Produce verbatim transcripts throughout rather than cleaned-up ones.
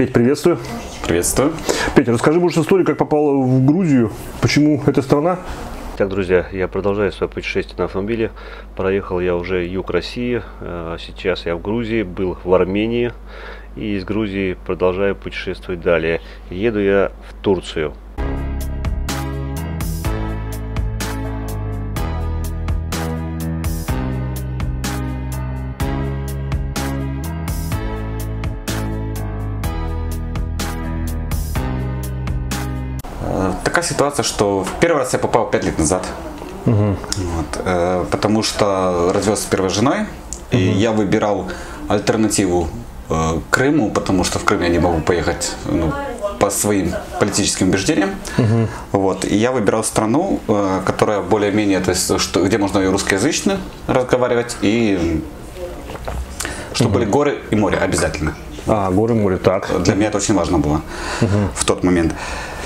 Петь, приветствую. Приветствую. Петя, расскажи больше историю, как попала в Грузию, почему эта страна? Так, друзья, я продолжаю свое путешествие на автомобиле. Проехал я уже юг России, сейчас я в Грузии, был в Армении. И из Грузии продолжаю путешествовать далее. Еду я в Турцию. Такая ситуация, что в первый раз я попал пять лет назад. Угу. Вот, э, потому что развелся с первой женой, угу. И я выбирал альтернативу э, Крыму, потому что в Крым я не могу поехать ну, по своим политическим убеждениям. Угу. Вот, и я выбирал страну, э, которая более-менее, то есть, что, где можно и русскоязычно разговаривать, и чтобы угу. были горы и море обязательно. А, горы, море, так. Для меня это очень важно было угу. в тот момент.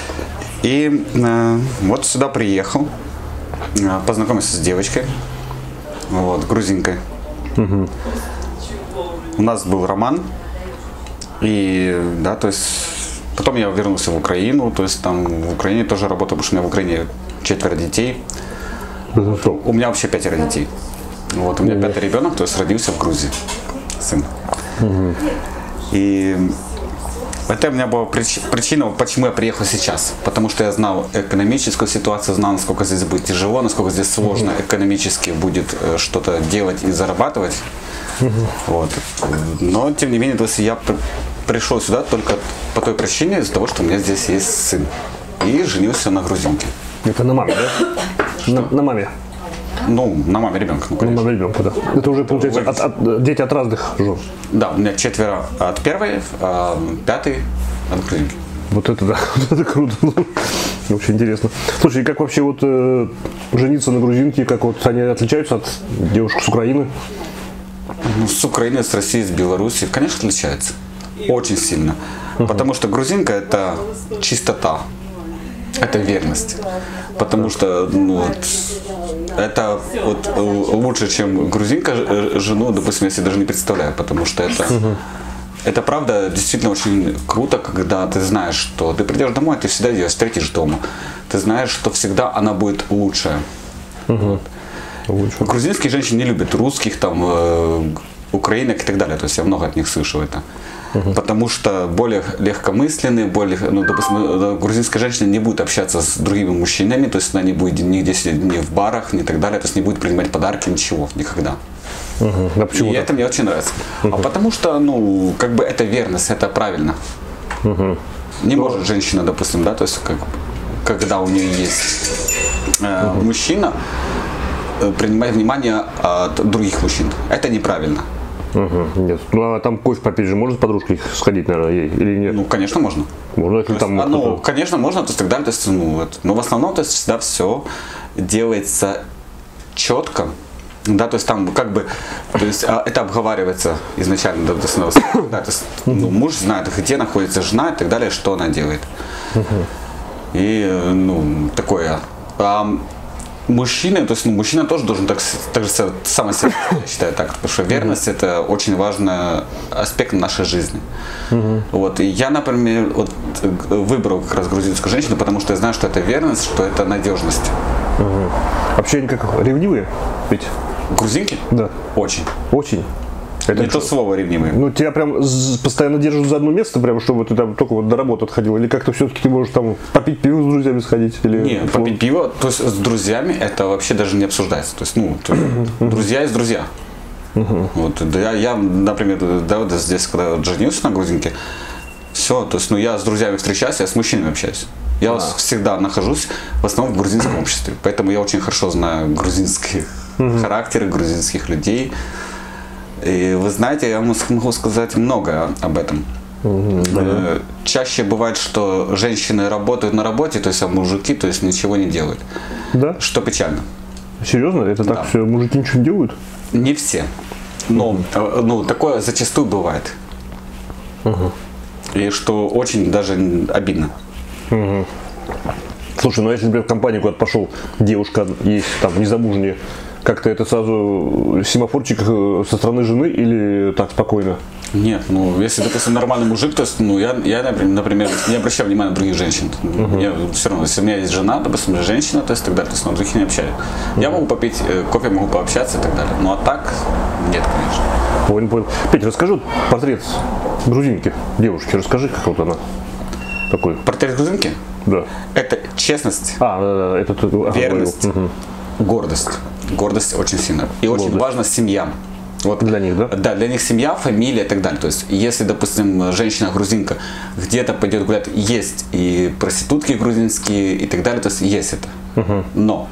И э, вот сюда приехал, э, познакомился с девочкой, вот, грузинкой. Угу. У нас был роман, и, да, то есть, потом я вернулся в Украину, то есть, там, в Украине тоже работал, потому что у меня в Украине четверо детей. Угу. У меня вообще пятеро детей. Вот, у меня угу. пятый ребенок, то есть, родился в Грузии, сын. Угу. И... Это у меня была причина, почему я приехал сейчас. Потому что я знал экономическую ситуацию, знал, насколько здесь будет тяжело, насколько здесь сложно экономически будет что-то делать и зарабатывать. Вот. Но, тем не менее, то есть я пришел сюда только по той причине, из-за того, что у меня здесь есть сын. И женился на грузинке. Это на маме, да? На, на маме. Ну, на маме ребенка. Ну, на маме ребенка, да. Это уже, получается, от, от, дети от разных жен. Да, у меня четверо от первой, а пятый от грузинки. Вот это да, это круто. Очень интересно. Слушай, и как вообще вот э, жениться на грузинке, как вот они отличаются от девушек с Украины? Ну, с Украины, с России, с Беларуси, конечно, отличаются. Очень сильно. Uh-huh. Потому что грузинка это чистота. Это верность. Потому что ну, вот, это вот, лучше, чем грузинка жену, допустим, я себе даже не представляю, потому что это, uh-huh. это правда действительно очень круто, когда ты знаешь, что ты придешь домой, ты всегда ее встретишь дома. Ты знаешь, что всегда она будет лучшая. Uh-huh. Лучше. Грузинские женщины не любят русских, там, э, украинок и так далее. То есть я много от них слышу это. Uh-huh. Потому что более легкомысленные, более, ну, допустим, грузинская женщина не будет общаться с другими мужчинами, то есть она не будет нигде сидеть, ни в барах, ни так далее, то есть не будет принимать подарки, ничего, никогда. Uh-huh. Да, почему и так? Это мне очень нравится. Uh-huh. А потому что, ну, как бы это верность, это правильно. Uh-huh. Не uh-huh. может женщина, допустим, да, то есть как, когда у нее есть э, uh-huh. мужчина, э, принимать внимание от других мужчин. Это неправильно. Угу, нет. Ну а там кофе попить же можно с подружкой сходить, наверное, ей или нет? Ну, конечно, можно. Можно, если то там. Есть, ну, конечно, можно, то есть так далее. То есть, ну, вот. Но в основном то есть, всегда все делается четко. Да, то есть там как бы, то есть это обговаривается изначально, да, то есть, да, то есть, ну, муж знает, где находится жена и так далее, что она делает. И, ну, такое. А, мужчина, то есть ну, мужчина тоже должен так, так же сам себя, я считаю так, потому что верность mm-hmm. это очень важный аспект нашей жизни. Mm-hmm. Вот, и я, например, вот, выбрал как раз грузинскую женщину, потому что я знаю, что это верность, что это надежность. Mm-hmm. Вообще они как ревнивые? Ведь? Грузинки? Да. Очень. Очень. Это не то слово ревнивые. Ну, тебя прям постоянно держат за одно место, прям, чтобы ты там только вот до работы отходил? Или как-то все-таки ты можешь там попить пиво с друзьями сходить? Или... Нет, попить пиво, то есть с друзьями это вообще даже не обсуждается. То есть, ну, то, друзья есть друзья. Вот, да, я, я, например, да, вот здесь, когда вот женился на грузинке, все, то есть, ну, я с друзьями встречаюсь, я с мужчинами общаюсь. Я а. всегда нахожусь в основном в грузинском обществе, поэтому я очень хорошо знаю грузинские характеры, грузинских людей. И вы знаете, я могу сказать много об этом. Mm-hmm, да. Чаще бывает, что женщины работают на работе, то есть а мужики, то есть ничего не делают. Да? Что печально. Серьезно? Это так да. все, мужики ничего не делают? Не все. Но mm-hmm. ну, такое зачастую бывает. Mm-hmm. И что очень даже обидно. Mm-hmm. Слушай, ну если, например, в компанию куда-то пошел, девушка есть там незамужняя, как-то это сразу семафорчик со стороны жены или так спокойно? Нет, ну если, допустим, нормальный мужик, то есть, ну я, я например, не обращаю внимания на других женщин. Uh-huh. Мне все равно, если у меня есть жена, допустим, женщина, то есть тогда, то есть, на других не общаюсь. Uh-huh. Я могу попить кофе, могу пообщаться и так далее. Ну а так, нет, конечно. Понял, понял. Петя, расскажи портрет грузинки, девушки, расскажи, как вот она такой. Портрет грузинки? Да. Это честность, а, это, это, верность, угу. гордость. Гордость очень сильно. И гордость. Очень важна семья. Вот, для них, да? Да, для них семья, фамилия и так далее. То есть, если, допустим, женщина-грузинка где-то пойдет гулять, есть и проститутки грузинские и так далее, то есть есть это. Угу. Но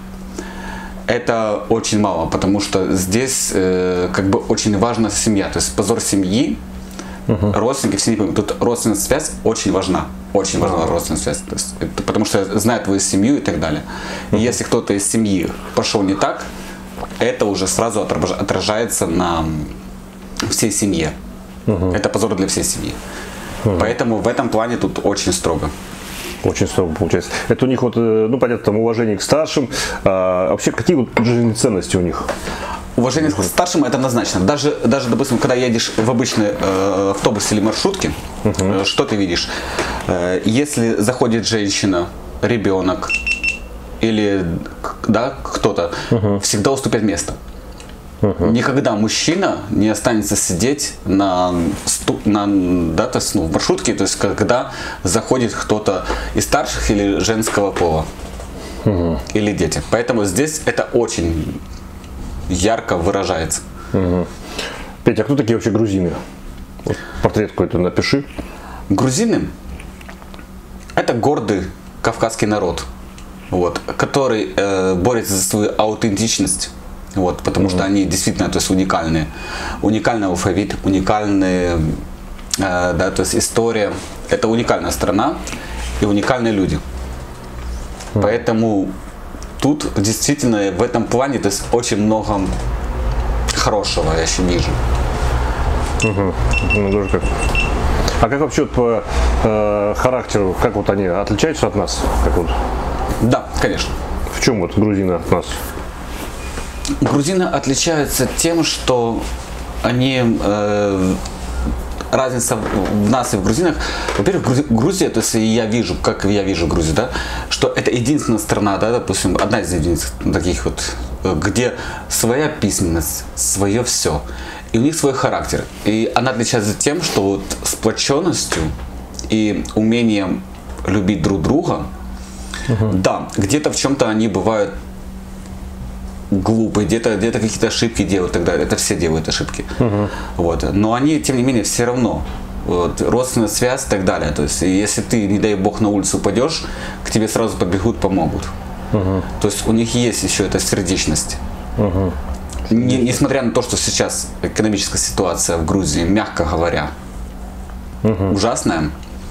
это очень мало, потому что здесь э, как бы очень важна семья. То есть позор семьи, угу. родственники, все не поймут. Тут родственная связь очень важна. Очень важна uh-huh. родственная связь. То есть, это, потому что знает твою семью и так далее. И uh-huh. если кто-то из семьи пошел не так, это уже сразу отражается на всей семье. Uh-huh. Это позор для всей семьи. Uh-huh. Поэтому в этом плане тут очень строго. Очень строго получается. Это у них вот, ну понятно, там уважение к старшим. А вообще какие вот жизненные ценности у них? Уважение к старшим это однозначно. Даже, даже допустим, когда едешь в обычный э, автобус или маршрутке, uh-huh. э, что ты видишь? Э, если заходит женщина, ребенок или да, кто-то, uh-huh. всегда уступят место. Uh-huh. Никогда мужчина не останется сидеть на, на, да, то есть, ну, в маршрутке, то есть когда заходит кто-то из старших или женского пола, uh-huh. или дети. Поэтому здесь это очень ярко выражается. Угу. Петя, а кто такие вообще грузины? Вот портрет какой-то напиши. Грузины – это гордый кавказский народ, вот, который э, борется за свою аутентичность, вот, потому угу. что они действительно, то есть, уникальные. Уникальный алфавит, уникальная э, да, то есть, история. Это уникальная страна и уникальные люди. Угу. Поэтому тут действительно в этом плане, то есть очень много хорошего я еще вижу. Угу. Ну, даже как. А как вообще по э, характеру, как вот они отличаются от нас? Как вот? Да, конечно. В чем вот грузины от нас? Грузины отличаются тем, что они э, разница в нас и в грузинах. Во-первых, Грузия, то есть я вижу, как я вижу Грузию, да, что это единственная страна, да, допустим, одна из единиц таких вот, где своя письменность, свое все, и у них свой характер. И она отличается тем, что вот сплоченностью и умением любить друг друга, угу. да, где-то в чем-то они бывают глупые, где-то где-то какие-то ошибки делают, тогда это все делают ошибки. Uh-huh. Вот. Но они, тем не менее, все равно вот, родственная связь и так далее. То есть, если ты, не дай бог, на улицу упадешь, к тебе сразу подбегут, помогут. Uh-huh. То есть у них есть еще эта сердечность. Uh-huh. Не, несмотря на то, что сейчас экономическая ситуация в Грузии, мягко говоря, uh-huh. ужасная.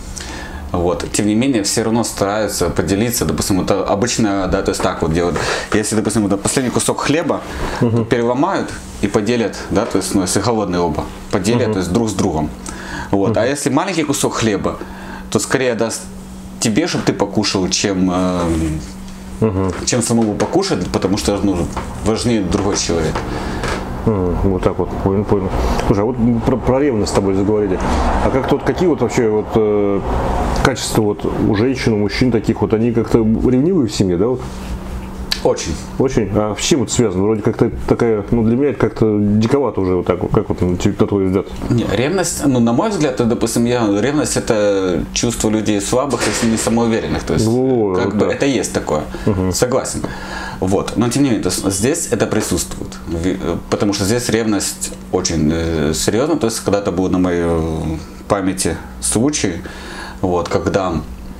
Вот. Тем не менее, все равно стараются поделиться, допустим, это обычно, да, то есть так вот делают. Если, допустим, это последний кусок хлеба uh-huh. переломают и поделят, да, то есть, ну, если голодные оба, поделят, uh-huh. то есть друг с другом. Вот. Uh-huh. А если маленький кусок хлеба, то скорее даст тебе, чтобы ты покушал, чем, э, uh-huh. чем самому покушать, потому что, ну, важнее другой человек. Mm, вот так вот, понял, понял. Слушай, а вот про, про ревность с тобой заговорили. А как тут, какие вот вообще вот э, качества вот у женщин, у мужчин таких вот, они как-то ревнивые в семье, да? Вот? Очень. Очень? А с чем это связано? Вроде как-то такая, ну для меня это как-то диковато уже вот так вот, как вот на твой взгляд? Не, ревность, ну на мой взгляд, это, допустим, я, ревность это чувство людей слабых, если не самоуверенных, то есть ну, как вот бы, это есть такое, угу. согласен. Вот. Но тем не менее, здесь это присутствует, потому что здесь ревность очень э, серьезна, то есть когда-то был на моей памяти случай, вот, когда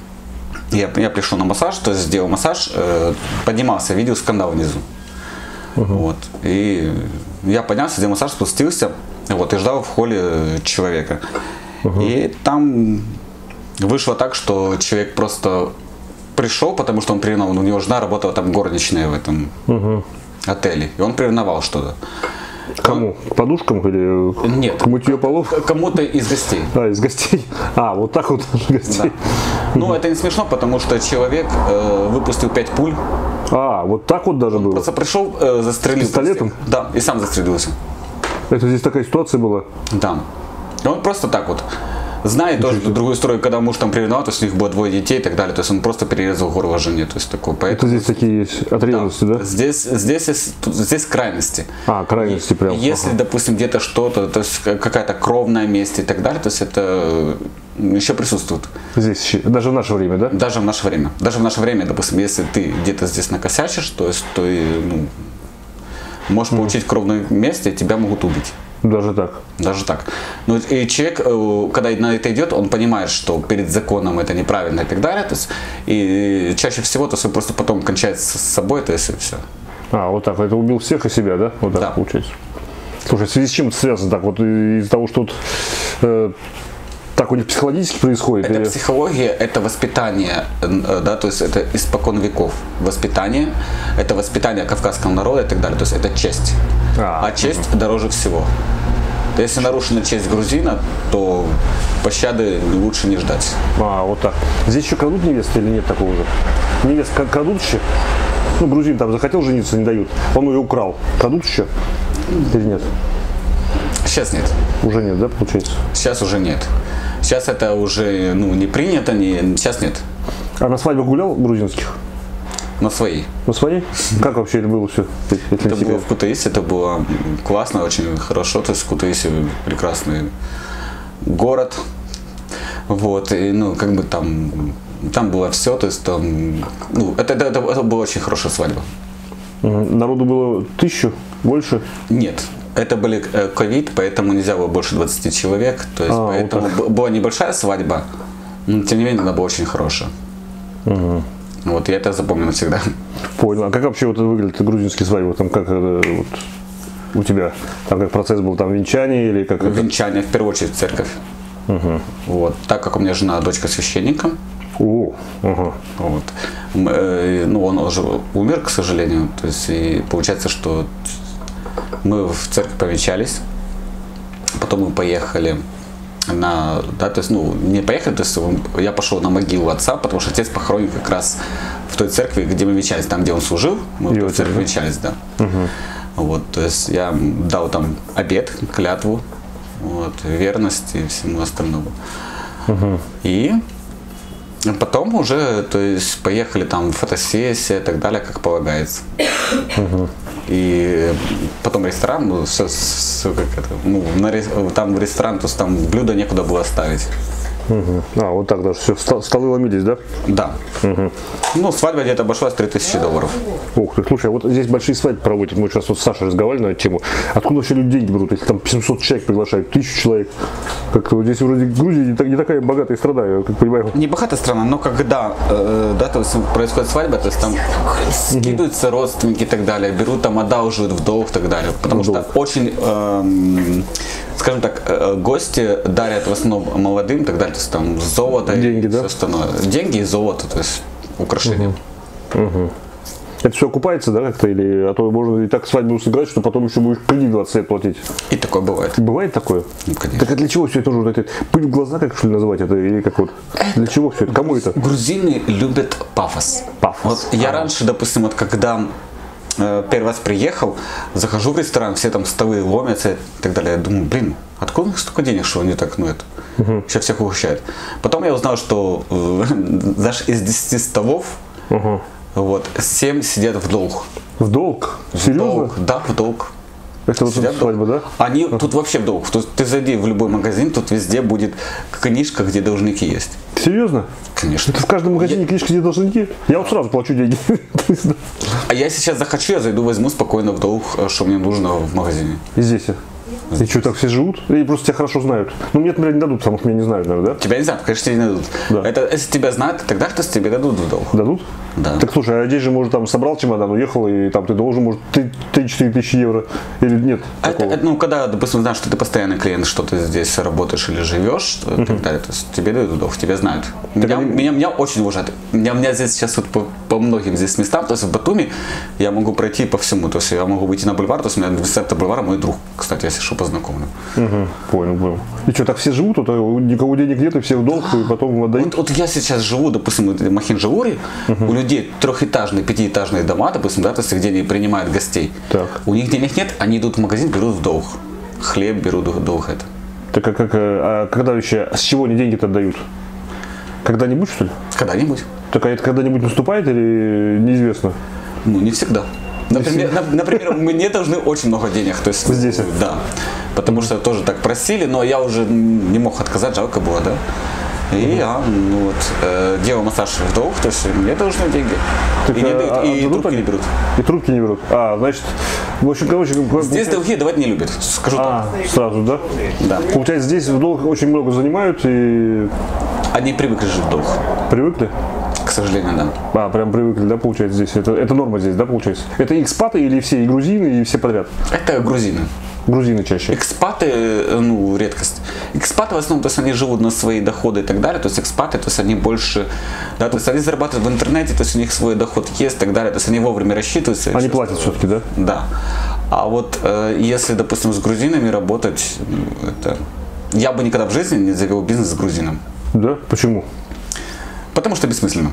я, я пришел на массаж, то есть сделал массаж, э, поднимался, видел скандал внизу, uh-huh. вот, и я поднялся, сделал массаж, спустился, вот, и ждал в холле человека, uh-huh. и там вышло так, что человек просто пришел, потому что он приревновал, у него жена работала там горничная в этом uh-huh. отеле, и он приревновал что-то. Кому? Он... К подушкам или Нет, к мытью полов? Кому-то из гостей. А, из гостей. А, вот так вот гостей. Да. Ну, это не смешно, потому что человек э, выпустил пять пуль. А, вот так вот даже он было? Просто пришел, э, застрелил. Пистолетом? Да, и сам застрелился. Это здесь такая ситуация была? Да. Он просто так вот. Знает тоже другую историю, когда муж там приревновал, то есть у них было двое детей и так далее, то есть он просто перерезал горло жене, то есть такое. Поэтому... Это здесь такие есть от ревности, да? да? Здесь, здесь, есть, тут, здесь крайности. А, крайности прям. Если, ага. допустим, где-то что-то, то есть какая-то кровная месть и так далее, то есть это еще присутствует. Здесь, даже в наше время, да? Даже в наше время. Даже в наше время, допустим, если ты где-то здесь накосячишь, то есть ты ну, можешь mm. получить кровную месть, и тебя могут убить. Даже так? Даже так. Ну, и человек, когда на это идет, он понимает, что перед законом это неправильно и так далее. То есть, и чаще всего то есть, он просто потом кончает с собой, то есть и все. А, вот так. Это убил всех и себя, да? Вот так да. получается. Слушай, в связи с чем это связано так? Вот из-за того, что вот, э, так у них психологически происходит? Это или... психология, это воспитание, да, то есть это испокон веков. Воспитание, это воспитание кавказского народа и так далее. То есть это честь. А, а честь угу. дороже всего. Если нарушена честь грузина, то пощады лучше не ждать. А, вот так. Здесь еще крадут невесты или нет такого же? Невест крадут еще? Ну, грузин там захотел жениться, не дают. Он ее украл. Крадут еще? Или нет? Сейчас нет. Уже нет, да, получается? Сейчас уже нет. Сейчас это уже ну, не принято, не... сейчас нет. А на свадьбах гулял грузинских? На своей. На своей? Как вообще это было все? Это было в Кутаиси, это было классно, очень хорошо. То есть Кутаиси прекрасный город. Вот, и ну, как бы там, там было все, то есть там, ну, это, это, это была очень хорошая свадьба. Народу было тысячу, больше? Нет. Это был ковид, поэтому нельзя было больше двадцати человек. То есть, а, поэтому вот была небольшая свадьба, но тем не менее она была очень хорошая. Угу. Вот, я это запомню навсегда. Понял. А как вообще вот выглядят грузинские свадьбы? Там как вот, у тебя? Там как процесс был там венчание или как? Венчание в первую очередь в церковь. Угу. Вот, так как у меня жена дочка священника. О, ага. Вот. Ну, он уже умер, к сожалению. То есть, и получается, что мы в церковь повенчались, потом мы поехали на, да, то есть, ну, не поехали, то есть я пошел на могилу отца, потому что отец похоронен как раз в той церкви, где мы венчались, там, где он служил, мы в той церкви венчались, да. Угу. Вот, то есть я дал там обет, клятву, вот, верность и всему остальному. Угу. И потом уже, то есть, поехали там фотосессия и так далее, как полагается. Угу. И потом ресторан, ну, все, все как это, ну, на, там ресторан, то есть там блюда некуда было ставить. Угу. А, вот так даже все, столы ломились, да? Да. Угу. Ну, свадьба где-то обошлась три тысячи долларов. Ух ты, слушай, а вот здесь большие свадьбы проводят, мы сейчас вот с Сашей разговаривали на эту тему. Откуда вообще люди деньги берут, если там семьсот человек приглашают, тысячу человек? Как-то вот здесь вроде Грузия не, не такая богатая страна, я как понимаю. Не богатая страна, но когда э, да, то есть происходит свадьба, то есть там скидываются родственники и так далее, берут там, одалживают в долг и так далее. Потому в что долг. очень, э, скажем так, э, гости дарят в основном молодым и так далее. То есть там золото деньги, и да? все остальное. Деньги и золото, то есть украшения. Угу. Угу. Это все окупается, да, как-то? Или, а то можно и так свадьбу сыграть, что потом еще будешь кредит двадцать лет платить. И такое бывает. Бывает такое? Ну, конечно. Так а для чего все это нужно? Это пыль в глаза, как что ли называть это? Или как вот? Для чего все это? Кому это? Грузины любят пафос. Пафос. Вот я а. раньше, допустим, вот когда э, первый раз приехал, захожу в ресторан, все там столы ломятся и так далее. Я думаю, блин, откуда у них столько денег, что они так, ну это, угу. сейчас всех угощают. Потом я узнал, что э, даже из десяти столов угу. вот, семь сидят в долг. В долг? В Серьезно? долг, да, в долг. Это вот эта свадьба, да? Они uh-huh. тут вообще в долг. Тут ты зайди в любой магазин, тут везде будет книжка, где должники есть. Серьезно? Конечно. Это в каждом магазине я... книжка, где должники? Я вот сразу плачу деньги. А я сейчас захочу, я зайду, возьму спокойно в долг, что мне нужно в магазине. И здесь? И что, так все живут? Или просто тебя хорошо знают? Ну, мне, например, не дадут, потому что меня не знают, наверное, да? Тебя не знают, конечно, тебе не дадут. Да. Это, если тебя знают, тогда кто-то тебе дадут в долг. Дадут? Да. Так слушай, а здесь же, может, там собрал чемодан, уехал, и там ты должен, может, три-четыре тысячи евро, или нет? Это, это, ну, когда, допустим, знаешь, что ты постоянный клиент, что ты здесь работаешь или живешь, и uh-huh. так далее, то есть тебе дают в долг, тебя знают. Меня, они... меня, меня очень уважают. Меня, меня здесь сейчас вот по, по многим здесь местам, то есть в Батуми я могу пройти по всему, то есть я могу выйти на бульвар, то есть у меня в центре бульвара мой друг, кстати, если что, познакомлю. Угу, понял, понял. И что, так все живут, вот, никого денег нет, и все в долг, и потом отдают? Вот, вот я сейчас живу, допустим, в Махинджауре, угу. у людей трехэтажные, пятиэтажные дома, допустим, да, то есть где они принимают гостей. Так. У них денег нет, они идут в магазин, берут в долг. Хлеб берут в долг это. Так а, как, а когда вообще, с чего они деньги-то отдают? Когда-нибудь, что ли? Когда-нибудь. Так а это когда-нибудь наступает или неизвестно? Ну, не всегда. Например, на, например, мне должны очень много денег. То есть, здесь? Да. Потому что тоже так просили, но я уже не мог отказать, жалко было, да. И я, ну вот, э, делал массаж в долг, то есть мне должны деньги. Так, и не дают, а, и а трубки они? не берут. И трубки не берут. А, значит, в общем, короче, Здесь долги давать не любят, скажу а, так. сразу, да? Да. Получается, здесь в долг очень много занимают и Они привыкли жить в долг, привыкли? к сожалению, да. А, прям привыкли, да, получается, здесь? Это, это норма здесь, да, получается? Это и экспаты или все, и грузины, и все подряд? Это грузины. Грузины чаще. Экспаты, ну, редкость. Экспаты в основном, то есть они живут на свои доходы и так далее, то есть экспаты, то есть они больше, да, то есть они зарабатывают в интернете, то есть у них свой доход есть и так далее, то есть они вовремя рассчитываются. Они платят все-таки, да? Да. А вот э, если, допустим, с грузинами работать, ну, это... я бы никогда в жизни не завел бизнес с грузином. Да? Почему? Потому что бессмысленно.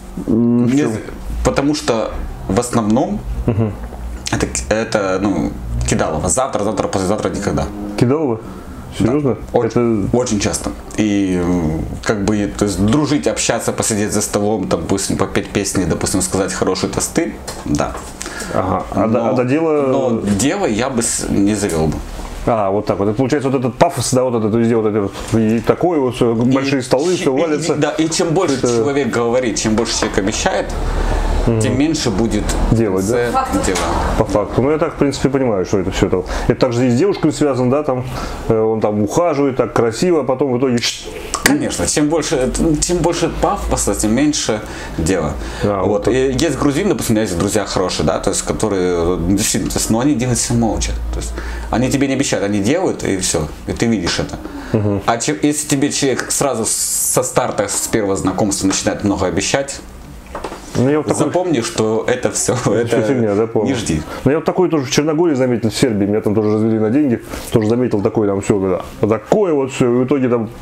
В Не- чем? потому что в основном это, это, ну, кидалово. Завтра, завтра, послезавтра никогда. Кидалово? Серьезно? Очень, Это... очень часто. И м, как бы, то есть дружить, общаться, посидеть за столом, там, допустим, попеть песни, допустим, сказать хорошие тосты, да. Ага. А, до, а Но- до дела... Но дело я бы с- не завел бы. А, вот так вот. Это получается вот этот пафос, да, вот это, везде вот это вот, и такое вот, всё, большие И столы, ч- все и- валится. и- Да, и чем больше Это- человек говорит, чем больше человек обещает, тем меньше будет Делать, да? в конце дела. По факту. Ну, я так, в принципе, понимаю, что это все это. Это также и с девушкой связано, да, там, э, он там ухаживает так красиво, а потом в итоге... Конечно, чем больше, чем больше пафоса, тем меньше дела. Да, вот. вот И есть грузины, допустим, у меня есть друзья хорошие, да, то есть, которые действительно, то есть, но они делают все молча. То есть, они тебе не обещают, они делают, и все, и ты видишь это. А чем- если тебе человек сразу со старта, с первого знакомства начинает много обещать, Ну, я вот такой... запомни, что это все, это Всё фигня, да, понял. не жди. Ну, я вот такой тоже в Черногории заметил, в Сербии, меня там тоже развели на деньги, тоже заметил такой там все, да, вот такое вот все, в итоге там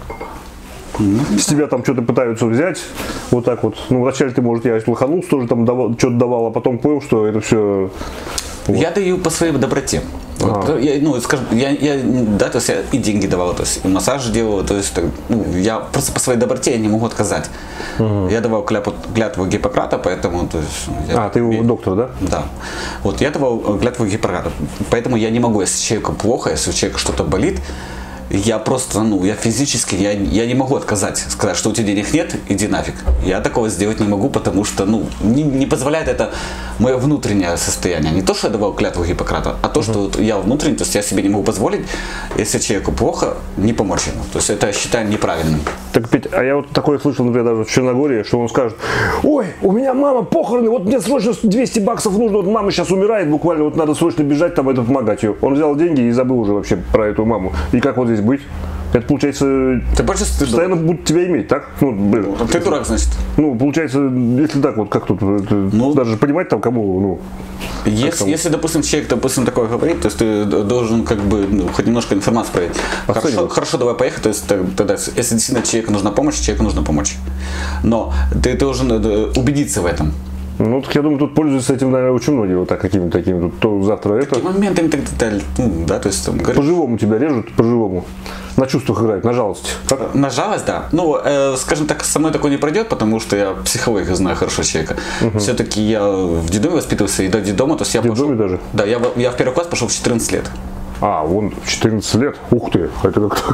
с тебя там что-то пытаются взять, вот так вот. Ну, вначале ты, может, я слыханулся, тоже там давал, что-то давал, а потом понял, что это все... Я даю по своей доброте. Вот, я, ну, скажем, я, я, да, то есть я и деньги давал, то есть и массаж делал, то есть так, ну, я просто по своей доброте я не могу отказать. Я давал клятву, клятву Гиппократа, поэтому, то есть, я- А, ты его доктор, да? Да. Вот я давал клятву Гиппократа, поэтому я не могу, если человеку плохо, если у человека что-то болит, я просто, ну, я физически, я, я не могу отказать, сказать, что у тебя денег нет, иди нафиг. Я такого сделать не могу, потому что, ну, не, не позволяет это мое внутреннее состояние. Не то, что я давал клятву Гиппократа, а то, что вот я внутренне, то есть я себе не могу позволить, если человеку плохо, не помочь ему. То есть это я считаю неправильным. Так, Петь, а я вот такое слышал, например, даже в Черногории, что он скажет: ой, у меня мама похороны, вот мне срочно двести баксов нужно, вот мама сейчас умирает, буквально вот надо срочно бежать там это помогать ее. Он взял деньги и забыл уже вообще про эту маму. И как вот здесь быть? Это получается, Ты больше стыдно. постоянно будут тебя иметь, так? Ну, блин. Ты дурак, значит. Ну, получается, если так вот, как тут, это, Ну. даже понимать там кому, ну, Если, если, допустим, человек, допустим, такое говорит, то есть ты должен как бы, ну, хоть немножко информацию проверить. Хорошо, Оценивать. хорошо, давай поехать, то есть т- тогда, если действительно человеку нужна помощь, человеку нужно помочь. Но ты должен э, убедиться в этом. ну, так я думаю, тут пользуются этим, наверное, очень многие вот так, какими-то такими, тут, то завтра это. И моментами и так далее. Ну, да, то есть там, говоришь, По-живому тебя режут, по-живому. На чувствах играют, на жалость. Так? на жалость, да. Ну, э, скажем так, со мной такое не пройдет, потому что я психологию знаю хорошо человека. Все-таки я в детдоме воспитывался, и до детдома, то есть я В детдоме пошел- даже? Да, я, в- я в первый класс пошел в четырнадцать лет. А, вон, четырнадцать лет. Ух ты, это как-то...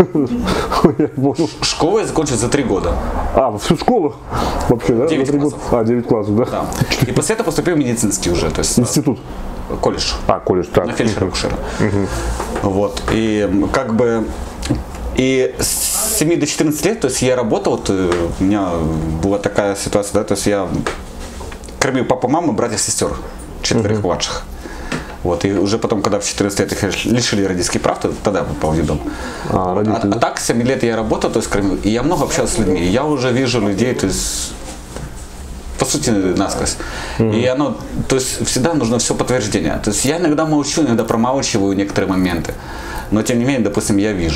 Я понял. Школу я закончил за три года. А, всю школу вообще, да? Девять За три года? классов. А, девять классов, да? Да. И после этого поступил в медицинский уже, то есть Институт. колледж. А, колледж, так. На фельдшера-акушера. Вот. И м, как бы и с семи до четырнадцати лет, то есть я работал, вот, э, у меня была такая ситуация, да, то есть я кормил папу, маму, братьев, сестер, четверых младших. Вот, и уже потом, когда в четырнадцать лет их лишили родительских прав, то тогда я попал в детдом. А, А, родители, а так, семь лет я работал, то есть кормил, и я много общался с людьми, и я уже вижу людей, то есть по сути, насквозь. И оно, то есть всегда нужно все подтверждение. То есть я иногда молчу, иногда промалчиваю некоторые моменты, но тем не менее, допустим, я вижу.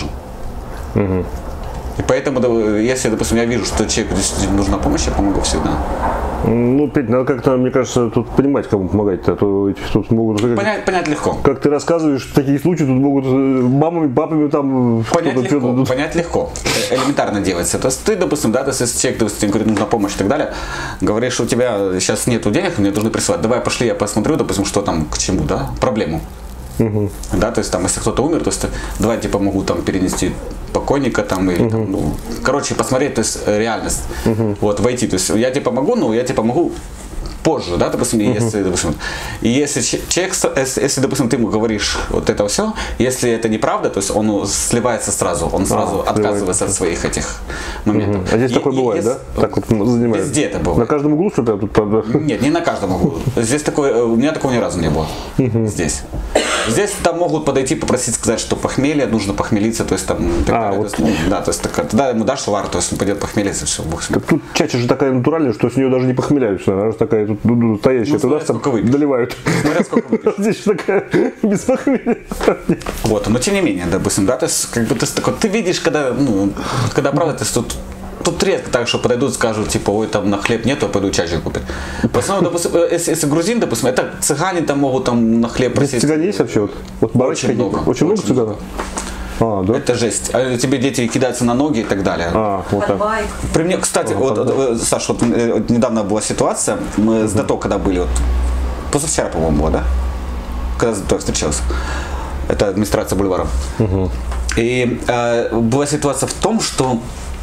И поэтому, да, если, допустим, я вижу, что человеку действительно нужна помощь, я помогу всегда. Ну, Петь, надо как-то, мне кажется, тут понимать, кому помогать-то, а то ведь тут могут... Как, Понять, понять легко. как ты рассказываешь, такие случаи тут могут мамами, папами там... Понять легко, что-то... понять легко. Элементарно делается. То есть ты, допустим, да, то есть если человек, допустим, говорит, нужна помощь и так далее, говоришь, что у тебя сейчас нету денег, мне должны присылать. Давай, пошли, я посмотрю, допустим, что там, к чему, да, проблему. Угу. Да, то есть там, если кто-то умер, то есть давай, типа, могу там перенести покойника там, или, угу. там, ну, короче, посмотреть, то есть реальность, угу. вот, войти, то есть я типа могу, но я типа могу позже, да, допустим, uh-huh. если, допустим, и если человек, если, если, допустим, ты ему говоришь вот это все, если это неправда, то есть он сливается сразу, он сразу а, отказывается от своих этих моментов. Uh-huh. А здесь и, такое и бывает, если, да? Так вот занимает. Везде это бывает. На каждом углу что-то тут, правда? Нет, не на каждом углу. Здесь такое, у меня такого ни разу не было. Uh-huh. Здесь. Здесь там могут подойти, попросить сказать, что похмелье, нужно похмелиться, то есть там, так а, далее. Вот. То есть, ну, да, то есть так, тогда ему дашь вар, то есть он пойдет похмелиться, все, бог с ним. Тут чача же такая натуральная, что с нее даже не похмеляются, она же такая тут ну, настоящая, ну, туда там доливают. Смотря сколько выпьешь. Здесь же такая без похмелья. Вот, но тем не менее, допустим, да, то есть как бы ты, ты видишь, когда, ну, когда правда, то есть тут Тут редко так, что подойдут, скажут, типа, ой, там на хлеб нету, я пойду чаще купить. В основном, допустим, если, если грузин, допустим, это цыгане там могут там на хлеб просить. Цыгане есть вообще? Вот, вот очень много. Очень много цыган? А, да? Это жесть. А тебе дети кидаются на ноги и так далее. А, вот так. При мне, кстати, а, вот, Саша, вот, вот недавно была ситуация, мы uh-huh. с Дато, когда были, вот, позавчера, по-моему, было, да? Когда с Дато встречался. Это администрация бульвара. Uh-huh. И э, была ситуация в том, что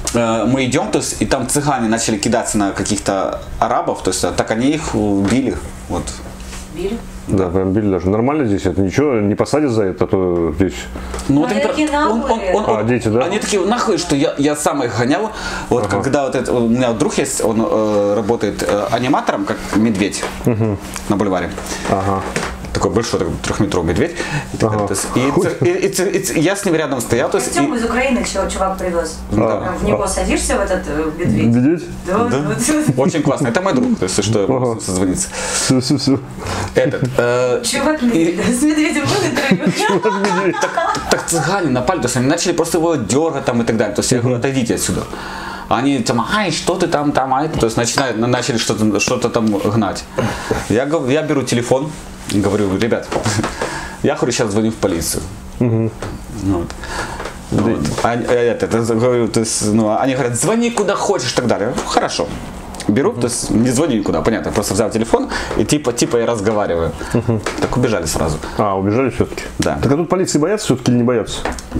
мы идем, то есть, и там цыгане начали кидаться на каких-то арабов, то есть, так они их били. Вот. Били? Да, прям били даже. Нормально здесь это? Ничего, не посадят за это, а то здесь... Ну, вот они, он, он, он, а, дети, да? Они такие, нахуй, что я, я сам их гонял. Вот ага. когда вот это, у меня друг есть, он э, работает э, аниматором, как медведь угу. на бульваре. Ага. Такой большой, такой трехметровый медведь. И, ага. есть, и, и, и, и, и я с ним рядом стоял. То есть, Костюм и... из Украины чувак привез. Да. В него а. садишься, в этот медведь. Медведь? Да. да. Очень классно. Это мой друг, то есть что ага. созвониться. Все, все, все. Этот. Э, чувак и... с медведем был интервью. Так, так цыгане напали, то есть они начали просто его дергать там и так далее. То есть я говорю, отойдите отсюда. Они там, ай, что ты там, там, ай, то есть начинают, начали что-то, что-то там гнать. Я, я беру телефон и говорю, ребят, я говорю, сейчас звоню в полицию. Угу. Вот. Вот. А, это, это, говорю, то есть, ну, они говорят, звони куда хочешь и так далее. Ну, хорошо. Беру, uh-huh. то есть не звоню никуда, понятно, просто взял телефон и типа, типа я разговариваю. Uh-huh. Так убежали сразу. А, убежали все-таки? Да. Так а тут полиции боятся все-таки или не боятся?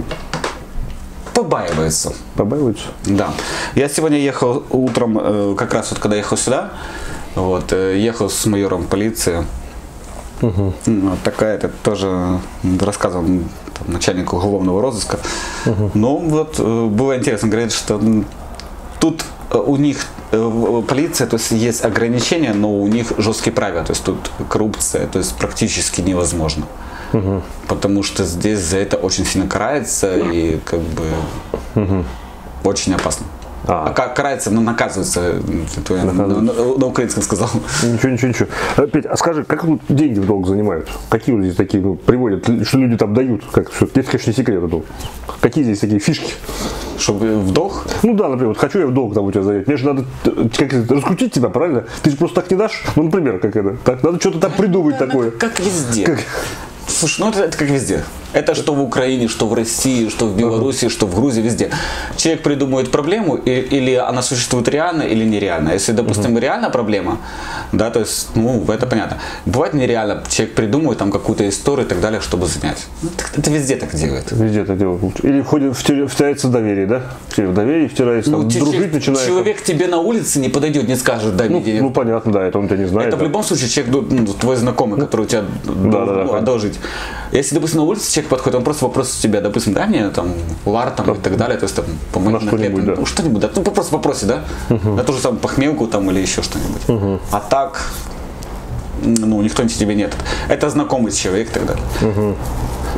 Побаиваются. Побаиваются? Да. Я сегодня ехал утром, как раз вот когда ехал сюда, вот, ехал с майором полиции. Угу. Вот такая, это тоже рассказывал там, начальнику уголовного розыска. Угу. Но вот было интересно, говорит, что тут у них полиция, то есть есть ограничения, но у них жесткие правила, то есть тут коррупция, то есть практически невозможно. Угу. Потому что здесь за это очень сильно карается и как бы угу. очень опасно. А, а как карается, ну наказывается, это я на, на, на украинском сказал. Ничего, ничего, ничего. Петь, а скажи, как тут деньги в долг занимают? Какие вот здесь такие, ну, приводят, что люди там дают? Как, что, это, конечно, не секрет, это. Какие здесь такие фишки? Чтобы в долг? Ну да, например, вот хочу я в долг там у тебя занять. Мне же надо как, раскрутить тебя, правильно? Ты же просто так не дашь. Ну, например, как это. Так, надо что-то там придумать да, такое. Как везде. Как... Слушай, ну это, это как везде. Это что в Украине, что в России, что в Беларуси, что в Грузии, везде. Человек придумывает проблему, и, или она существует реально, или нереально. Если, допустим, uh-huh. реальная проблема, да, то есть, ну, это понятно. Бывает нереально, человек придумывает там какую-то историю и так далее, чтобы занять. Ну, это, это везде так делают. Везде так делают. Или входит, втирается в доверие, да? В доверие втирается, ну, там, дружить человек, начинает. Человек там... тебе на улице не подойдет, не скажет, дай ну, мне денег. Ну, понятно, да, это он тебя не знает. Это да. в любом случае человек, ну, твой знакомый, который у тебя да, должен да, ну, да, одолжить. Если, допустим, на улице человек подходит, он просто вопрос у тебя, допустим, дай мне там лар там, да. и так далее, то есть там помоги на что-нибудь, да. ну, что-нибудь, да, ну просто попроси, да, uh-huh. на ту же самую похмелку там или еще что-нибудь. Uh-huh. А так, ну, никто тебе нет. Это знакомый человек тогда. Uh-huh.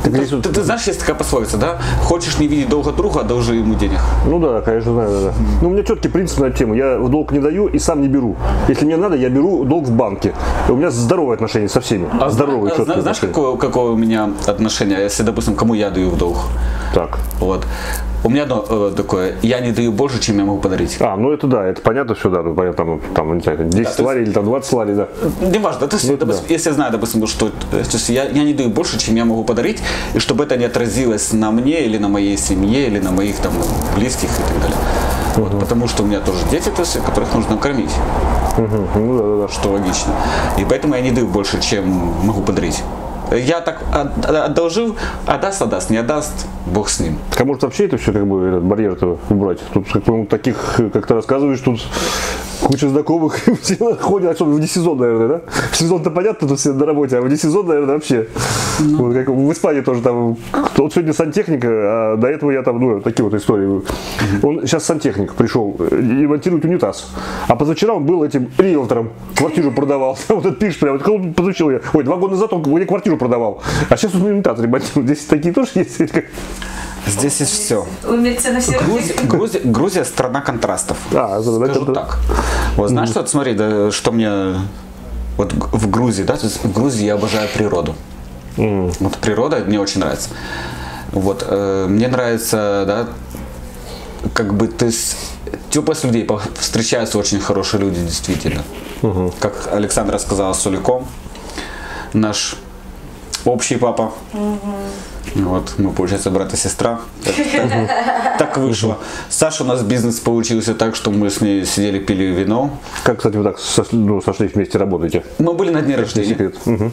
Так Ты, здесь вот- ты- ты знаешь, есть такая пословица, да? Хочешь не видеть долго друга, одолжи ему денег. Ну да, конечно, знаю, да, да. Ну, у меня четкий принцип на эту тему. Я в долг не даю и сам не беру. Если мне надо, я беру долг в банке. И у меня здоровые отношения со всеми. А Здоровые, зна- четкие зна- знаешь, отношения. какое, какое у меня отношение, если, допустим, кому я даю в долг? Так. Вот. У меня одно э, такое, я не даю больше, чем я могу подарить. А, ну это да, это понятно все, да, ну, понятно, там, там, не знаю, десять Да, то есть- лари или там двадцать лари, да. Не важно, то есть, Ну, это допустим, да. если я знаю, допустим, что то есть я, я не даю больше, чем я могу подарить, и чтобы это не отразилось на мне или на моей семье, или на моих там близких и так далее. Вот, потому что у меня тоже дети, то есть, которых нужно кормить, Ну да, да, да. что логично. И поэтому я не даю больше, чем могу подарить. Я так от- одолжил, отдаст, отдаст, не отдаст, Бог с ним. Так, а может вообще это все как бы этот барьер-то убрать? Тут, как бы, таких, как ты рассказываешь, тут куча знакомых все ходят, особенно в несезон, наверное, да? В сезон-то понятно, тут все на работе, а в несезон, наверное, вообще. Вот как в Испании тоже там, вот сегодня сантехника, а до этого я там, ну, такие вот истории. Он сейчас сантехник пришел ремонтировать унитаз, а позавчера он был этим риэлтором, квартиру продавал. Вот это пишешь прямо, вот позавчера я, ой, два года назад он мне квартиру продавал, а сейчас он унитаз ремонтирует. Здесь такие тоже есть? Или как? Здесь есть все. Умерьте на все Грузия, Грузия, Грузия страна контрастов. А, да, Скажу да. так. Вот знаешь, что, вот смотри, да, что мне вот г- в Грузии, да, то есть в Грузии я обожаю природу. Вот природа мне очень нравится. Вот э, мне нравится, да, как бы, то есть теплость людей, по- встречаются очень хорошие люди, действительно. Как Александра сказала, Соликом, наш общий папа. Вот, мы, получается, брат и сестра. Так, так- так вышло. Саша, у нас бизнес получился так, что мы с ней сидели, пили вино. Как, кстати, вы так сошли, ну, сошлись вместе, работаете? Мы были на дне рождения, Секрет. Мгм.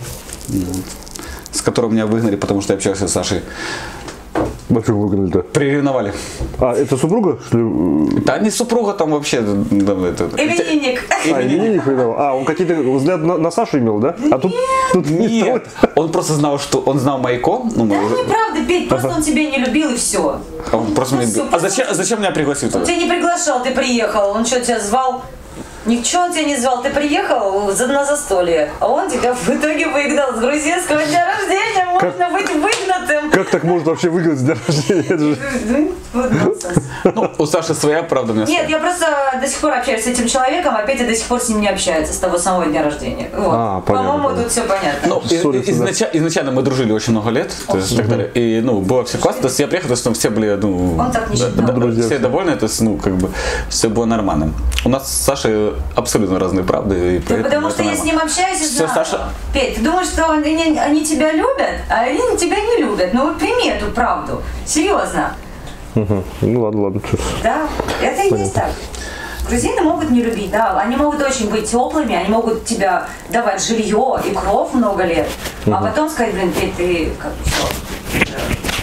с которого меня выгнали, потому что я общался с Сашей. Большой выгнали-то. Приревновали. А, это супруга, что ли? Да не супруга там вообще. да, это- Именинник. А, именинник выдавал. А, он какие-то взгляд на, на Сашу имел, да? А тут, тут не Нет, он просто знал, что он знал Майко. Ну, мы уже- Неправда, Петь, просто он тебя не любил и все. а он просто Ну мне- всё, А просто- зачем, а зачем меня пригласил Он туда? тебя не приглашал, ты приехал. Он что, тебя звал? Ничего он тебя не звал. Ты приехал за- на застолье, а он тебя в итоге выгнал с грузинского дня рождения. Можно быть выгнатым. Как так можно вообще выиграть с дня рождения? Это же- Вот нонсенс. Ну, у Саши своя правда, у меня своя. Нет, я просто до сих пор общаюсь с этим человеком, а Петя до сих пор с ним не общается с того самого дня рождения. Вот. А, понятно, По-моему, понятно. тут все понятно. Ну, и- Ссориться, и- да. изнача- изначально мы дружили очень много лет, то есть, так далее. И ну, было все классно, то есть я приехал, то есть ну, все были, ну, Он так не да, считал. да, Друзья все все. довольны, то есть, ну, как бы, все было нормально. У нас с Сашей абсолютно разные правды, и Да поэтому потому это что я с нормально. ним общаюсь и Всё, знаю. Саша- Петь, ты думаешь, что они, они тебя любят, а они тебя не любят. Ну вот прими эту правду. Серьезно. Ну ладно, ладно. чё ж. Да, это и есть так. Грузины могут не любить, да, они могут очень быть теплыми, они могут тебя давать жилье и кров много лет, а потом сказать, блин, Петь, ты как бы все.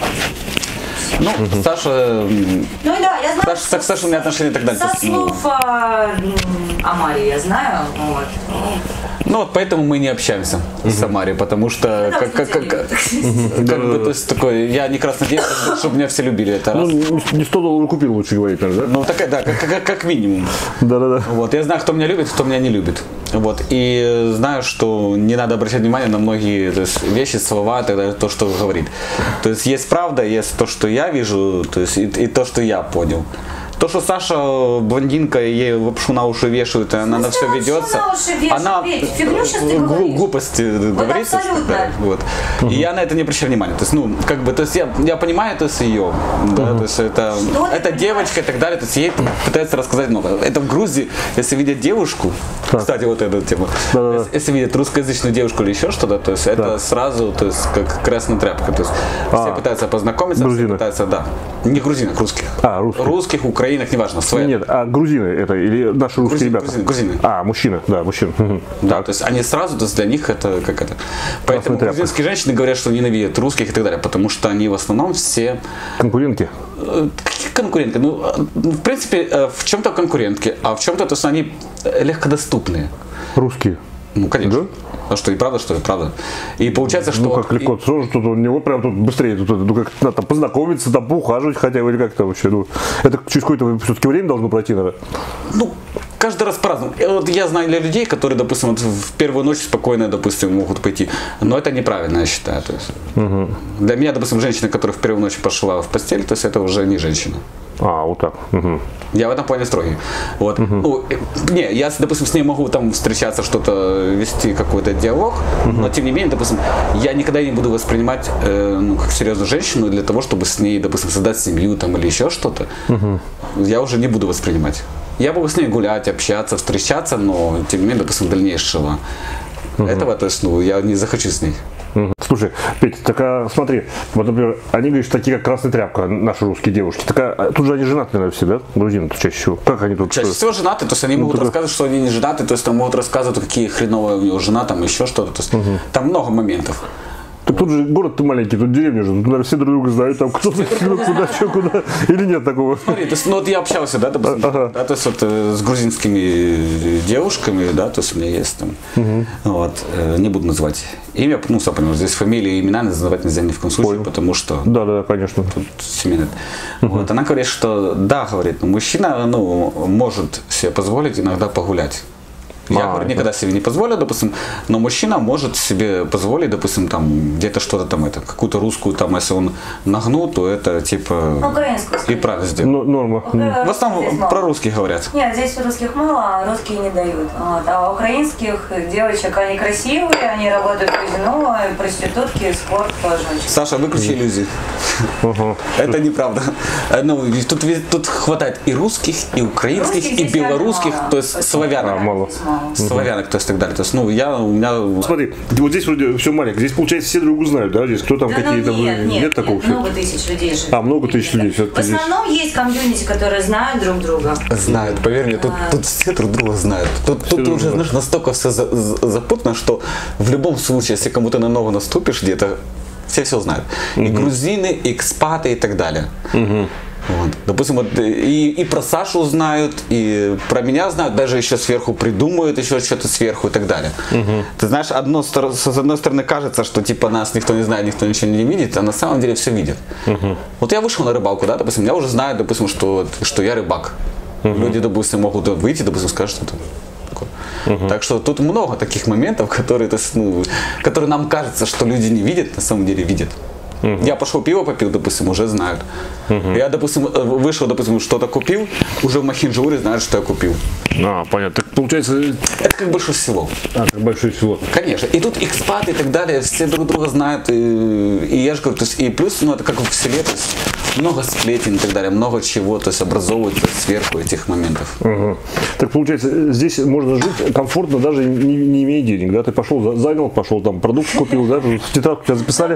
Ну, Саша, м, Ну и да, я знаю, Саша, с Сашей у меня отношения и так далее. то со есть, ну, слов а, м, о Марии я знаю, вот. Ну вот поэтому мы не общаемся с Самари, потому что Да, как, как, как, как, действительно. как бы, то есть такой, я не краснодевка, чтобы меня все любили, это Ну, раз. не не сто долларов купил, лучше говорить, наверное, да? Ну такая, да, как, как, как минимум. Да-да-да. Вот, я знаю, кто меня любит, кто меня не любит. Вот, и знаю, что не надо обращать внимание на многие то есть, вещи, слова, и так далее, то, что говорит. То есть есть правда, есть то, что я вижу, то есть и, и то, что я понял. То, что Саша блондинка, ей лапшу на уши вешают, и она на все лапшу ведется. на уши вешают? Она Петь, фигню щас ты глу- говоришь. глупости говорит. то есть, абсолютно. да, вот. И я на это не обращаю внимания. То есть, ну, как бы, то есть я, я понимаю, то есть ее, да, то есть это, Что ты это понимаешь? девочка и так далее, то есть ей пытаются рассказать много. Это в Грузии, если видят девушку, кстати, вот эту тему, Да-да-да. если, если видят русскоязычную девушку или еще что-то, то есть это Да. сразу, то есть как красная тряпка, то есть все А. пытаются познакомиться, все Грузины. пытаются, да, не грузинок, русских, А, русских. русских, украинок, неважно, свои. Нет, а грузины это или наши русские Грузины, ребята? грузины, грузины. А, мужчина, да, мужчина. Мгм. Да, то есть они сразу, то есть для них это как это. Поэтому тряпка. грузинские женщины говорят, что ненавидят русских и так далее, потому что они в основном все Конкурентки. э, какие конкурентки. Ну, э, в принципе, э, в чем-то конкурентки, а в чем-то то есть они э, легкодоступные. Русские. Ну, конечно. Да? А что, и правда, что ли? Правда. И получается, что... Ну вот как легко, и- что же тут у него прям тут быстрее, тут, ну как надо там познакомиться, там поухаживать хотя бы, или как-то вообще, ну, это через какое-то все-таки время должно пройти, наверное. Ну, каждый раз по-разному. Вот я знаю людей, которые, допустим, вот в первую ночь спокойно, допустим, могут пойти. Но это неправильно, я считаю. То есть, угу. Для меня, допустим, женщина, которая в первую ночь пошла в постель, то есть это уже не женщина. А, вот так. Угу. Я в этом плане строгий. Вот. Угу. Ну, не, я, допустим, с ней могу там встречаться, что-то вести, какой-то диалог, угу. но тем не менее, допустим, я никогда не буду воспринимать э, ну, как серьезную женщину для того, чтобы с ней, допустим, создать семью там, или еще что-то. Угу. Я уже не буду воспринимать. Я могу с ней гулять, общаться, встречаться, но тем не менее, допустим, дальнейшего угу. этого, то есть, ну, я не захочу с ней. Слушай, Петь, так а, смотри, вот, например, они говорят, что такие, как красная тряпка, наши русские девушки. Так, а, тут же они женаты, наверное, все, да? Грузины тут чаще всего. Как они тут? Чаще всего женаты, то есть они ну, могут только... рассказывать, что они не женаты, то есть там могут рассказывать, какие хреновые у него жена, там еще что-то. То есть угу. там много моментов. Так тут же город-то маленький, тут деревня же, тут, наверное, все друг друга знают, там кто-то куда, что, куда, или нет такого? Смотри, то есть, ну вот я общался, да, допустим, ага. да, то есть вот с грузинскими девушками, да, то есть у меня есть там, угу. вот, не буду называть имя, ну, сам понимаю, здесь фамилии и имена называть нельзя ни в коем случае, Ой. потому что... Да, да, конечно. Тут семейное. Угу. Вот, она говорит, что, да, говорит, мужчина, ну, может себе позволить иногда погулять. Я, а, говорю, никогда это... себе не позволю, допустим, но мужчина может себе позволить, допустим, там где-то что-то там, это, какую-то русскую, там, если он нагнул, то это типа и правильно сделал. Ну, норма. В основном про русских говорят. Нет, здесь русских мало, а русские не дают. Вот. А украинских девочек, они красивые, они работают в казино, проститутки, спорт тоже. Саша, выключи иллюзии. Это неправда. Ну, тут, тут хватает и русских, и украинских, и белорусских, то есть славянок. Мало. Славянок, то есть так далее. То есть, ну, я, у меня... Смотри, вот здесь вроде все маленько. Здесь, получается, все друг друга знают, да? Здесь кто там да, какие-то... Ну, нет, нет, нет, такого? Нет, много тысяч людей живет. А, много тысяч людей. В основном здесь. есть комьюнити, которые знают друг друга. Знают, поверь мне, тут, а... тут все друг друга знают. Тут, тут уже, знаешь, настолько все за, за, запутано, что в любом случае, если кому-то на ногу наступишь где-то, все все знают. Угу. И грузины, и экспаты, и так далее. Угу. Вот. Допустим, вот и, и про Сашу знают, и про меня знают, даже еще сверху придумают еще что-то сверху и так далее. Угу. Ты знаешь, одно, с одной стороны кажется, что типа нас никто не знает, никто ничего не видит, а на самом деле все видят. Угу. Вот я вышел на рыбалку, да, допустим, меня уже знают, допустим, что, что я рыбак. Угу. Люди, допустим, могут выйти, допустим, скажут что-то. Uh-huh. Так что тут много таких моментов, которые, то есть, ну, которые нам кажется, что люди не видят, на самом деле видят. Uh-huh. Я пошел пиво попил, допустим, уже знают. Uh-huh. Я, допустим, вышел, допустим, что-то купил, уже в Махинджуре знают, что я купил. А, понятно. Так получается... Это как больше всего. А, как больше всего. Конечно. И тут экспаты и так далее, все друг друга знают. И, и я же говорю, то есть, и плюс, ну, это как в селе, то есть, много сплетен и так далее, много чего, то есть образовывается сверху этих моментов. Угу. Так получается, здесь можно жить комфортно, даже не, не имея денег, да? Ты пошел, занял, пошел там продукт купил, да? В тетрадку тебя записали.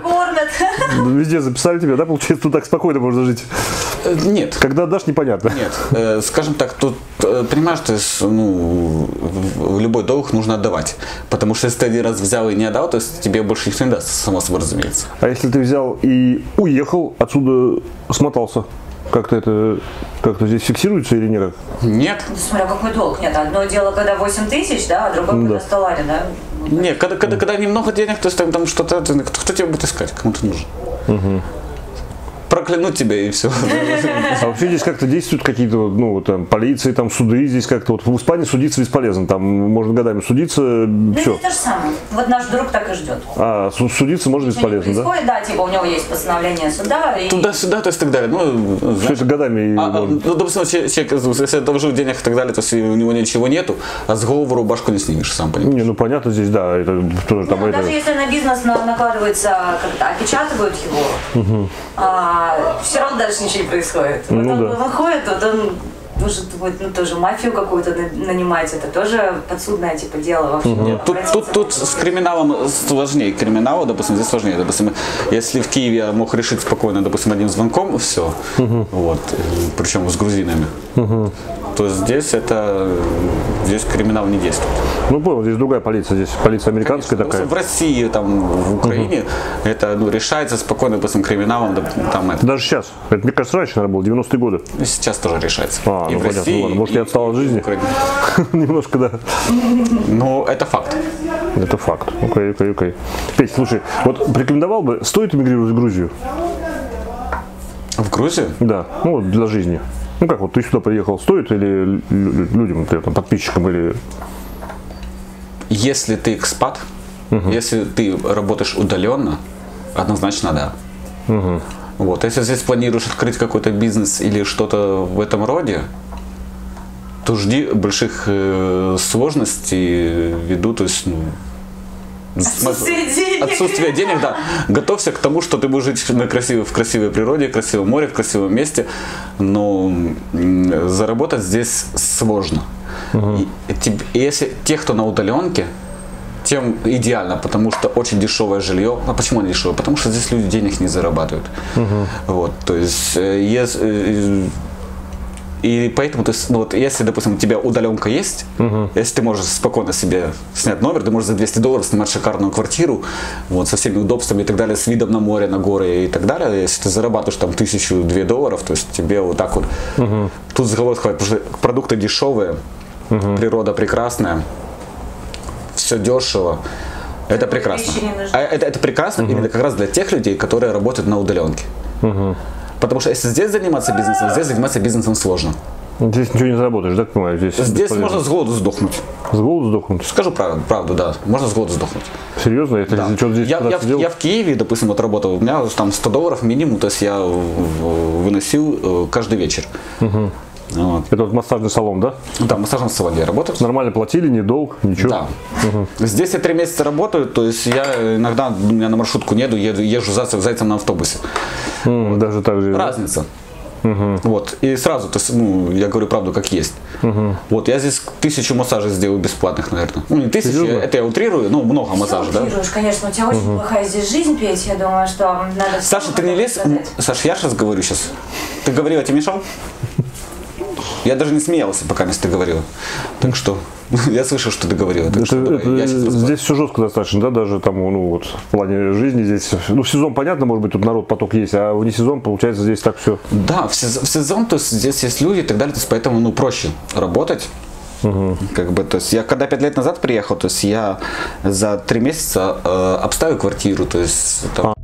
Везде записали тебя, да? Получается, тут так спокойно можно жить. Нет. Когда отдашь, непонятно. Нет. Э, скажем так, тут, понимаешь, то есть, ну, в любой долг нужно отдавать. Потому что если ты один раз взял и не отдал, то есть тебе больше никто не даст, само собой разумеется. А если ты взял и уехал, отсюда смотался? Как-то это как-то здесь фиксируется или нет? Нет. Ну, смотря какой долг. Нет, одно дело, когда восемь тысяч, да, а другое, когда сто лари, да? Нет, когда, когда, когда немного денег, то есть там, там что-то, кто, кто тебя будет искать, кому ты нужен. Угу. Проклянуть тебя и все. А вообще здесь как-то действуют какие-то, ну, вот, там, полиции, там, суды, здесь как-то, вот в Испании судиться бесполезно, там можно годами судиться, ну, все. Это то же самое. Вот наш друг так и ждет. А, судиться можно бесполезно, да? Да, типа у него есть постановление суда. И... Туда-сюда, то есть так далее. Ну, что это годами? А, а, ну, допустим, человек, если должил денег и так далее, то есть у него ничего нету, а с голову рубашку не снимешь, сам понимаешь. Не, ну понятно здесь, да, это тоже там. Ну, это... Даже если на бизнес накладывается, как-то опечатывают его, угу. а, все равно дальше ничего не происходит. Вот ну, он да. выходит, вот он может вот, ну, тоже мафию какую-то нанимать, это тоже подсудное типа дело вообще. Угу. Тут, тут, тут с криминалом сложнее. Криминал, допустим, здесь сложнее. Допустим, если в Киеве я мог решить спокойно, допустим, одним звонком, все, угу. вот, причем с грузинами, угу. то здесь это, здесь криминал не действует. Ну понял, здесь другая полиция, здесь полиция американская. Конечно, такая. В России, там, в Украине угу. это ну, решается спокойно, допустим, криминалом. Там, это. Даже сейчас, это, мне кажется, раньше, наверное, было девяностые годы. Сейчас тоже решается. А, и ну в понятно, России, ну, ладно. Может, я отстал от жизни? Немножко, да. Ну, это факт. Это факт. Окей, окей, окей. Петь, слушай, вот порекомендовал бы, стоит эмигрировать в Грузию? В Грузию? Да, ну вот для жизни. Ну как, вот ты сюда приехал, стоит или людям, там, подписчикам, или... Если ты экспат, угу. если ты работаешь удаленно, однозначно да. Угу. Вот. Если здесь планируешь открыть какой-то бизнес или что-то в этом роде, то жди больших э, сложностей ввиду, то есть, ну, отсутствие денег. Отсутствие денег, да. Готовься к тому, что ты будешь жить на красивой, в красивой природе, в красивом море, в красивом месте, но заработать здесь сложно. Угу. И, и если те, кто на удаленке, тем идеально, потому что очень дешевое жилье. А почему оно дешевое? Потому что здесь люди денег не зарабатывают. Угу. Вот, то есть, если, и поэтому, то есть, ну, вот, если, допустим, у тебя удаленка есть, угу. если ты можешь спокойно себе снять номер, ты можешь за двести долларов снимать шикарную квартиру, вот, со всеми удобствами и так далее, с видом на море, на горы и так далее. Если ты зарабатываешь там тысячу-две долларов, то есть тебе вот так вот, угу. тут с головой хватит, потому что продукты дешевые, угу. природа прекрасная, все дешево. Это прекрасно. А это, это прекрасно угу. именно как раз для тех людей, которые работают на удаленке. Угу. Потому что если здесь заниматься бизнесом, здесь заниматься бизнесом сложно. Здесь ничего не заработаешь, да, понимаю? Здесь, здесь можно с голоду сдохнуть. С голоду сдохнуть? Скажу правду, правду, да. Можно с голоду сдохнуть. Серьезно? Это да. что здесь я, я, в, я в Киеве, допустим, вот работал, у меня там сто долларов минимум, то есть я выносил каждый вечер. Угу. Вот. Это вот массажный салон, да? Да, в массажном салоне я работаю. Нормально платили, не долг, ничего? Да. Угу. Здесь я три месяца работаю, то есть я иногда, у меня на маршрутку не еду, еду езжу зайцем, зайцем на автобусе. Mm, вот. Даже так же. Разница. Угу. Вот. И сразу, то есть, ну, я говорю правду, как есть. Угу. Вот, я здесь тысячу массажей сделаю бесплатных, наверное. Ну, не тысячу, это я утрирую, ну, много массажей, да? Утрируешь, конечно, у тебя очень угу. плохая здесь жизнь, Петь, я думаю, что надо... Саша, ты не лезь, Саша, я сейчас говорю сейчас. Ты говорила, тебе мешал? Я даже не смеялся, пока ты говорила. Так что, я слышал, что ты говорила. Так это, что, это, давай, я здесь все жестко достаточно, да, даже там, ну вот, в плане жизни здесь, ну в сезон понятно, может быть, тут народ поток есть, а вне сезон, получается, здесь так все. Да, в сезон, в сезон, то есть здесь есть люди и так далее, то есть поэтому, ну, проще работать. Угу. Как бы, то есть я когда пять лет назад приехал, то есть я за три месяца э, обставил квартиру, то есть там,